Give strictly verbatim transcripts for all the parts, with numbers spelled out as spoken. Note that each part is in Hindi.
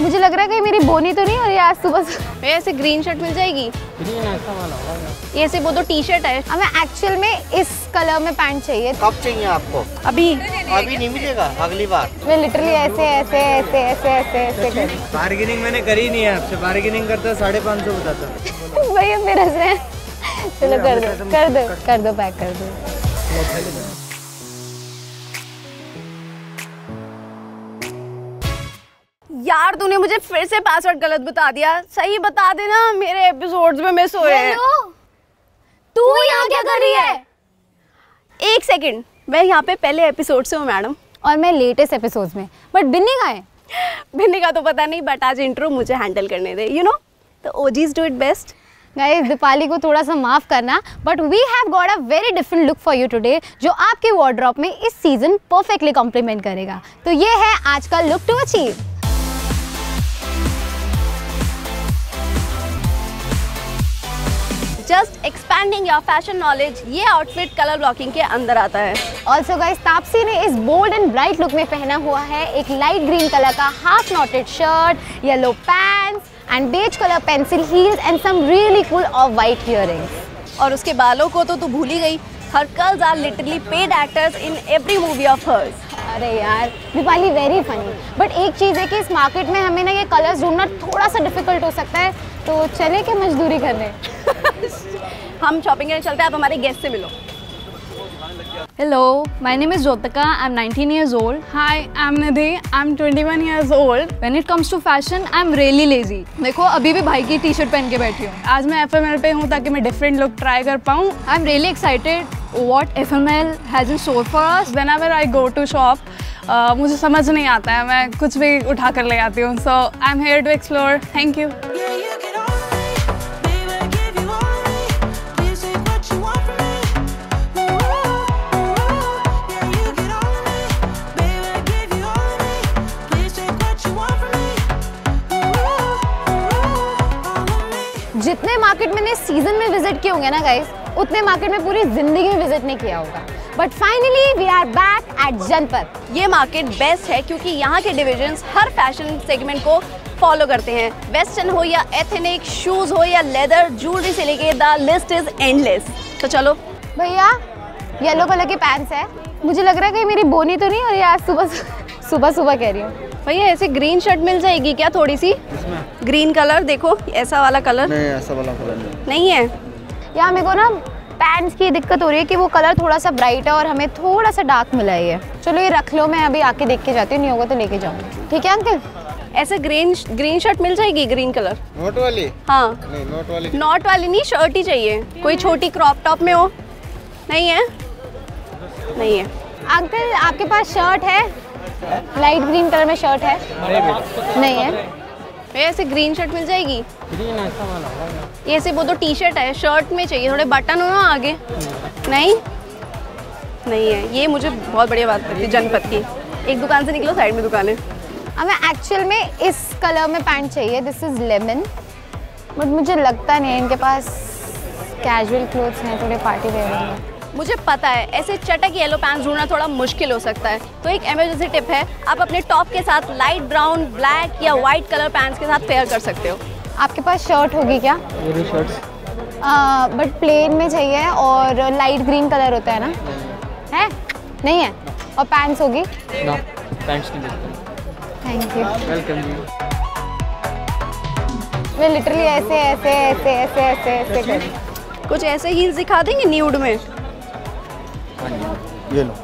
मुझे लग रहा है कि मेरी बोनी तो नहीं हो रही आज सुबह से। ऐसे ग्रीन शर्ट मिल जाएगी? ग्रीन ऐसा वाला होगा। ये से वो तो टी शर्ट है। हमें एक्चुअल में इस कलर में पैंट चाहिए। कब चाहिए आपको? अभी अभी नहीं मिलेगा, अगली बार। मैं लिटरली ऐसे ऐसे ऐसे ऐसे ऐसे ऐसे करी। बार्गेनिंग मैंने करी नहीं है आपसे, बार्गेनिंग करता साढ़े पाँच सौ बताता। भैया मेरा से चलो कर दो कर दो कर दो पैक कर दो। यार तूने मुझे फिर से पासवर्ड गलत बता दिया, सही बता देना, मेरे एपिसोड्स में मिस हुए हैं। तू यहाँ क्या कर रही है? एक सेकंड, मैं यहाँ पे पहले एपिसोड से हूँ मैडम। और मैं लेटेस्ट एपिसोड्स में। बट बिन्नी कहाँ है? बिन्नी का तो पता नहीं, बट आज इंट्रो मुझे हैंडल करने दे, you know the OGs do it best. Guys Deepali को थोड़ा सा माफ करना, but we have got a very different look for you today, जो आपके वार्डरोब में इस सीजन परफेक्टली कॉम्प्लीमेंट करेगा। तो ये है आज का look to achieve. Just expanding your fashion knowledge, ये आउटफिट कलर ब्लॉकिंग के अंदर आता है। ऑल्सो गाइस तापसी ने इस बोल्ड एंड ब्राइट लुक में पहना हुआ है एक लाइट ग्रीन कलर का half knotted shirt, yellow pants and beige colour pencil heels and some really cool off white earrings. और उसके बालों को तो तू भूल ही गई, her girls are literally paid actors in every movie of hers. अरे यार दीपाली वेरी फनी, बट एक चीज़ है कि इस मार्केट में हमें ना ये कलर्स ढूंढना थोड़ा सा डिफिकल्ट हो सकता है, तो चले के मजदूरी करने। हम शॉपिंग करने चलते हैं, आप हमारे गेस्ट से मिलो। Hello, my name is Jyotika. I'm nineteen years old. Hi, I'm Nidhi. I'm twenty-one years old. When it comes to fashion, I'm really lazy. देखो अभी भी भाई की टी शर्ट पहन के बैठी हूँ। आज मैं एफ एम एल पे हूँ ताकि मैं डिफरेंट लुक ट्राई कर पाऊँ। I'm really excited what F M L has in store for us. Whenever I go to shop, uh, मुझे समझ नहीं आता है, मैं कुछ भी उठा कर ले आती हूँ। So I'm here to explore. Thank you. जितने मार्केट मैंने सीजन में विजिट किए होंगे ना गाइस, उतने मार्केट में पूरी जिंदगी में विजिट नहीं किया होगा। But finally we are back at Janpath. ये मार्केट बेस्ट है क्योंकि यहाँ के डिविजन्स हर फैशन सेगमेंट को फॉलो करते हैं। वेस्टर्न हो या एथनिक, शूज हो या लेदर, ज्वेलरी से लेके द लिस्ट इज एंडलेस। तो चलो भैया, येलो कलर के पैंट्स है। मुझे लग रहा है कि मेरी बोनी तो नहीं हो रही आज सुबह सुबह सुबह कह रही हूँ। भैया ऐसे ग्रीन शर्ट मिल जाएगी क्या थोड़ी सी? ग्रीन कलर देखो, ऐसा वाला कलर नहीं, ऐसा वाला कलर नहीं, नहीं है। यार मेरे को ना पैंट्स की दिक्कत हो रही है कि वो कलर थोड़ा सा ब्राइट है और हमें थोड़ा सा डार्क मिला है। चलो ये रख लो, मैं अभी आके देख के जाती हूँ, नहीं होगा तो लेके जाऊँगी। ठीक है अंकल? ऐसे ग्रीन ग्रीन शर्ट मिल जाएगी, ग्रीन कलर। नोट वाली? हाँ नहीं, नोट वाली नॉट वाली नहीं, शर्ट ही चाहिए। कोई छोटी क्रॉप टॉप में हो? नहीं है, नहीं है। अंकल आपके पास शर्ट है? लाइट ग्रीन कलर में शर्ट है? नहीं है। भैया ऐसे ग्रीन शर्ट मिल जाएगी? ग्रीन ऐसा वाला होगा। ये से वो तो टी शर्ट है, शर्ट में चाहिए, थोड़े बटन हो ना आगे। नहीं नहीं है। ये मुझे बहुत बढ़िया बात करती है जनपद की। एक दुकान से निकलो, साइड में दुकान है। हमें एक्चुअल में इस कलर में पैंट चाहिए, दिस इज लेमन, बट मुझे लगता नहीं है इनके पास कैजुअल क्लोथ्स हैं, थोड़े पार्टी वेयर हैं। मुझे पता है ऐसे चटक येलो पैंट्स ढूंढना थोड़ा मुश्किल हो सकता है, तो एक इमरजेंसी टिप है, आप अपने टॉप के साथ लाइट ब्राउन, ब्लैक या वाइट कलर पैंट्स के साथ पेयर कर सकते हो। आपके पास शर्ट होगी क्या? मेरी शर्ट्स बट प्लेन में चाहिए और लाइट ग्रीन कलर होता है ना? है? नहीं है? और पैंट्स होगी? ना, पैंट्स नहीं मिलती। Thank you. वेलकम जी। मैं लिटरली ऐसे ऐसे ऐसे ऐसे ऐसे ऐसे कर। कुछ ऐसे हील्स दिखा देंगे न्यूड में? ये लो।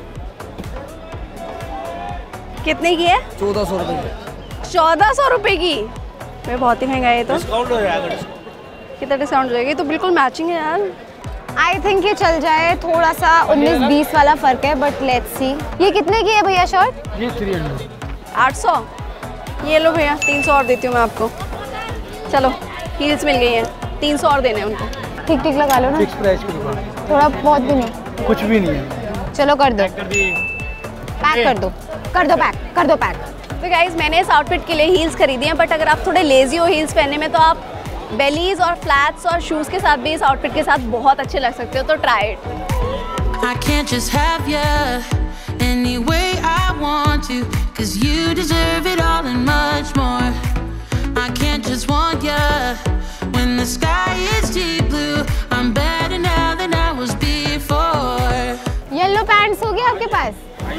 कितने की है? चौदह सौ रुपये। चौदह सौ रुपये की? वे बहुत ही महंगा है। तो डिस्काउंट हो जाएगा। कितना डिस्काउंट हो जाएगा? तो बिल्कुल मैचिंग है यार। आई थिंक ये चल जाए, थोड़ा सा उन्नीस बीस वाला फर्क है, बट लेट्स सी। ये कितने की है भैया शर्ट? ये थ्री हंड्रेड। आठ सौ। ये लो भैया, तीन सौ और देती हूँ मैं आपको। चलो हील्स मिल गई हैं, तीन सौ और देने हैं उनको। ठीक ठीक लगा लो ना, फिक्स प्राइस की दुकान। थोड़ा बहुत भी नहीं। कुछ भी नहीं है। चलो कर दो, पैक कर दो, कर दो पैक, कर दो पैक। तो गाइज मैंने इस आउटफिट के लिए हील्स खरीदी हैं, बट अगर आप थोड़े लेजी हो हील्स पहनने में, तो आप बेलीज और फ्लैट्स और शूज़ के साथ भी इस आउटफिट के साथ बहुत अच्छे लग सकते हो, तो try it. I can't just have you any way I want to, 'cause you deserve it all and much more.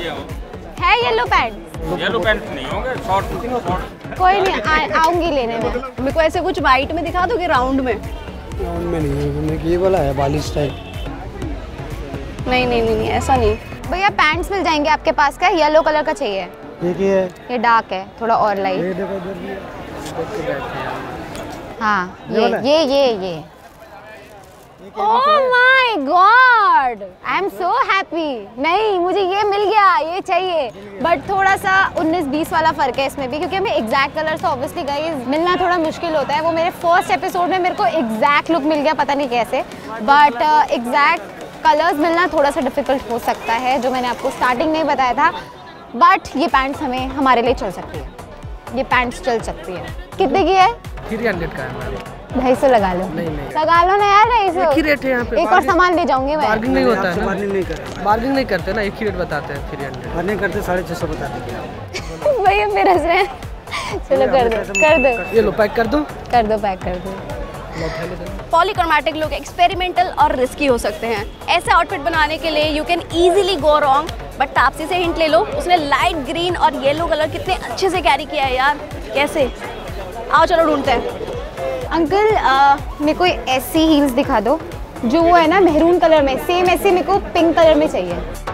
है येलो पैंट? येलो पैंट नहीं होंगे, शॉर्ट। कोई नहीं, आ- आऊंगी लेने में। मेरे को ऐसे कुछ वाइट में दिखा दोगे राउंड में? राउंड में नहीं है, मैंने ये वाला है बाली स्टाइल। नहीं नहीं नहीं, नहीं ऐसा नहीं। भैया पैंट्स मिल जाएंगे आपके पास? का येलो कलर का चाहिए? ये क्या है? ये डार्क है, थोड़ा और लाइट। ये देखो इधर भी है। हाँ ये ये वाला? ये ये ये oh my God, I am so happy. नहीं, मुझे ये मिल गया, ये चाहिए, बट थोड़ा सा उन्नीस बीस वाला फर्क है इसमें भी, क्योंकि हमें एग्जैक्ट कलर तो ऑब्वियसली गाइस मिलना थोड़ा मुश्किल होता है। वो मेरे फर्स्ट एपिसोड में मेरे को एग्जैक्ट लुक मिल गया, पता नहीं कैसे, बट एग्जैक्ट कलर्स मिलना थोड़ा सा डिफिकल्ट हो सकता है, जो मैंने आपको स्टार्टिंग में ही बताया था। बट ये पैंट्स हमें हमारे लिए चल सकती है, ये पैंट्स चल सकती है। कितने की है? थ्री हंड्रेड का है। ढाई सौ लगा लो। नहीं नहीं, लगा लो ना यार, ढाई सौ। एक ही रेट है यहाँ पे। एक और सामान ले जाऊंगी मैं। बार्गेनिंग नहीं होता है, बार्गेनिंग नहीं करते, बार्गेनिंग नहीं करते ना, एक ही रेट बताते हैं थ्री हंड्रेड। बार्गेनिंग करते साढ़े छः सौ बताते हैं। भैया मेरे हंस रहे हैं। चलो कर दो कर दो ये लो पैक कर दो, कर दो पैक कर दो। पॉलीक्रोमैटिक लुक एक्सपेरिमेंटल और रिस्की हो सकते हैं। ऐसे आउटफिट बनाने के लिए you can easily go wrong, but Taapsee से हिंट ले लो, उसने लाइट ग्रीन और येलो कलर कितने अच्छे से कैरी किया है यार। कैसे? आओ चलो ढूंढते हैं। अंकल आ, मेरे को ऐसी हील्स दिखा दो जो वो है ना मेहरून कलर में, सेम ऐसे मेरे को पिंक कलर में चाहिए।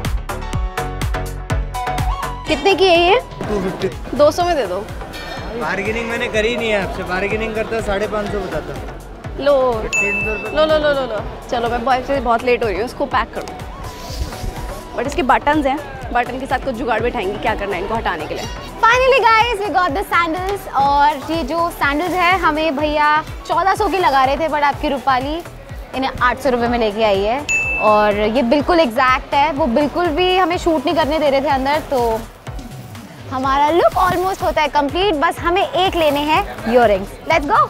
कितने की है ये? दो सौ में दे दो। बार्गेनिंग मैंने करी नहीं है आपसे, बार्गेनिंग करता साढ़े पाँच सौ बताता। लो लो लो लो लो लो चलो, मैं बहुत से बहुत लेट हो रही हूँ, इसको पैक करो। बट इसके बटन्स हैं, बटन के साथ कुछ जुगाड़ बैठाएंगे, क्या करना है इनको हटाने के लिए। Finally guys we got the sandals, और ये जो सैंडल्स है हमें भैया चौदह सौ की लगा रहे थे, बट आपकी रूपाली इन्हें आठ सौ रुपये में लेके आई है, और ये बिल्कुल एग्जैक्ट है। वो बिल्कुल भी हमें शूट नहीं करने दे रहे थे अंदर, तो हमारा लुक ऑलमोस्ट होता है कंप्लीट। बस हमें एक लेने हैं इयररिंग्स। Let's go.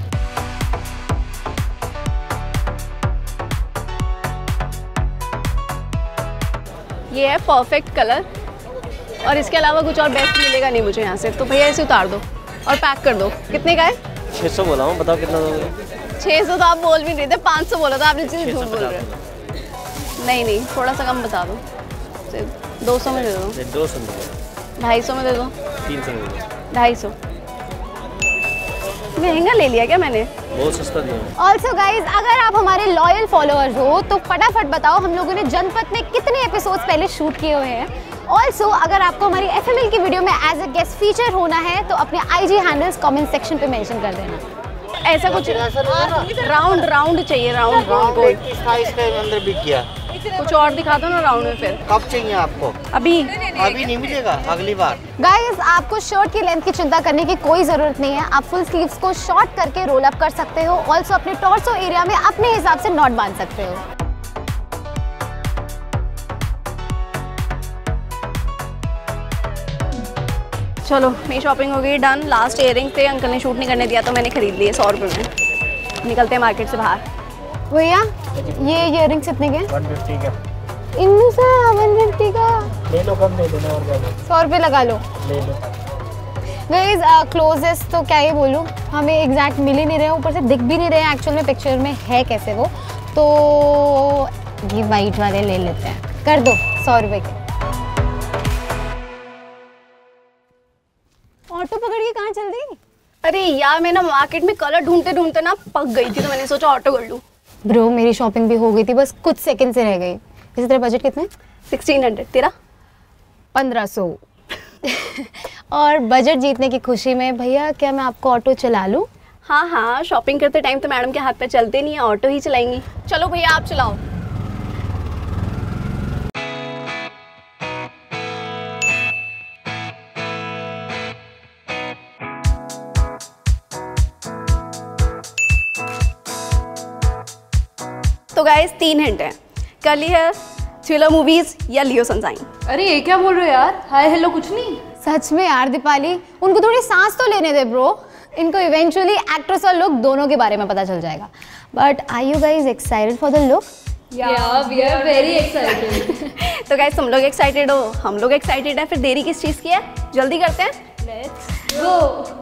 ये है परफेक्ट कलर, और इसके अलावा कुछ और बेस्ट मिलेगा नहीं मुझे यहाँ से, तो भैया इसे उतार दो और पैक कर दो। कितने का है? छः सौ बोला हूँ, बताओ कितना दोगे? छः सौ तो आप बोल भी नहीं थे, पाँच सौ बोला था आपने, चीज़ झूठ बोल रहे हो। नहीं नहीं, थोड़ा सा कम बता दो, दो सौ में दे दो। दो सौ में, ढाई सौ में दे दो। तीन सौ में, ढाई सौ। महंगा ले लिया क्या मैंने? बहुत सस्ता दिया। ऑल्सो गाइज, अगर आप हमारे लॉयल फॉलोअर्स हो तो फटाफट बताओ हम लोगों ने जनपथ में कितने एपिसोड्स पहले शूट किए हुए हैं। ऑल्सो अगर आपको हमारी एफ एम एल की वीडियो में एज अ गेस्ट फीचर होना है तो अपने I G handles comment section पे मेंशन कर देना। ऐसा कुछ राउंड राउंड चाहिए, राउंड गोल गोल। इसका अंदर बिक गया। कुछ और दिखा दो ना राउंड में। फिर कब चाहिए आपको? अभी अभी नहीं मिलेगा, अगली बार। गाइज आपको शर्ट की लेंथ की चिंता करने की कोई ज़रूरत नहीं है, आप फुल स्लीव्स को शॉर्ट करके रोल अप कर सकते हो। ऑल्सो अपने टॉर्सो एरिया में अपने हिसाब से नॉट बांध सकते हो। चलो मेरी शॉपिंग हो गई डन। लास्ट इयरिंग थे, अंकल ने शूट नहीं करने दिया तो मैंने खरीद लिए सौ रुपये में। निकलते हैं मार्केट से बाहर। भैया ये इयररिंग्स कितने के? वन फिफ्टी का इन्नू सा वन फिफ्टी का ले लो, कम दे देना और ज़्यादा सौ रुपये लगा लो। ले लो। गाइज क्लोजेस्ट तो क्या ही बोलूँ, हमें एग्जैक्ट मिल ही नहीं रहे, ऊपर से दिख भी नहीं रहे एक्चुअल में पिक्चर में है कैसे वो। तो ये वाइट वाले ले लेते हैं, कर दो सौ रुपये के। ऑटो पकड़ के कहाँ चल दी? अरे यार मैं ना मार्केट में कलर ढूंढते ढूंढते ना पक गई थी, तो मैंने सोचा ऑटो कर लूँ। ब्रो मेरी शॉपिंग भी हो गई थी, बस कुछ सेकंड से रह गई। वैसे तेरा बजट कितना है? Sixteen hundred. तेरा? पंद्रह सौ। और बजट जीतने की खुशी में भैया क्या मैं आपको ऑटो चला लूँ? हाँ हाँ, शॉपिंग करते टाइम तो मैडम के हाथ पे चलते नहीं है, ऑटो ही चलाएंगी। चलो भैया आप चलाओ। तो गाइस तीन हिंट हैं, कर्ली हेयर, थ्रिलर मूवीज या लियो सनशाइन। अरे ये क्या बोल रहे हो यार? हाय हेलो कुछ नहीं। सच में यार दीपाली, उनको थोड़ी सांस तो लेने दे ब्रो। इनको इवेंचुअली एक्ट्रेस और लुक दोनों के बारे में पता चल जाएगा। But are you guys excited for the look? Yeah, we are very excited. तो गाइस तुम लोग एक्साइटेड हो, हम लोग एक्साइटेड है, फिर देरी किस चीज़ की है? जल्दी करते हैं। Let's go.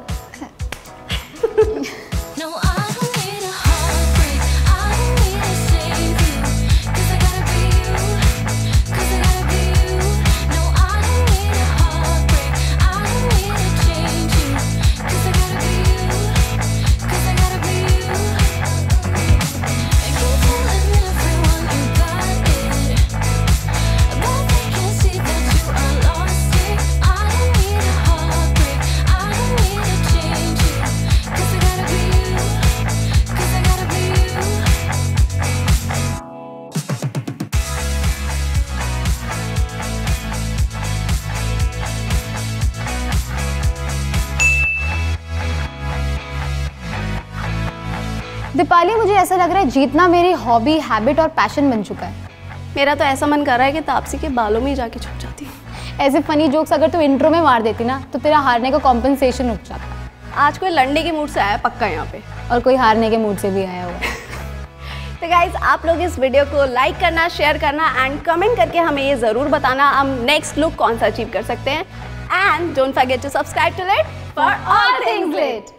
No, I don't need a heartbreak. I don't need to save you. 'Cause I gotta be you. 'Cause I gotta be you. No, I Deepali, मुझे ऐसा लग रहा है जीतना मेरी हॉबी, हैबिट और पैशन बन चुका है। मेरा तो ऐसा मन कर रहा है कि तापसी के बालों में ही जाके छुप जाती हूँ। ऐसे फनी जोक्स अगर तू इंट्रो में मार देती ना तो तेरा हारने का कॉम्पनसेशन रुक जाता। आज कोई लड़ने के मूड से आया पक्का यहाँ पे, और कोई हारने के मूड से भी आया हुआ। तो गाइज आप लोग इस वीडियो को लाइक करना, शेयर करना एंड कमेंट करके हमें ये ज़रूर बताना हम नेक्स्ट लुक कौन सा अचीव कर सकते हैं। And don't forget to subscribe to lit for all things lit.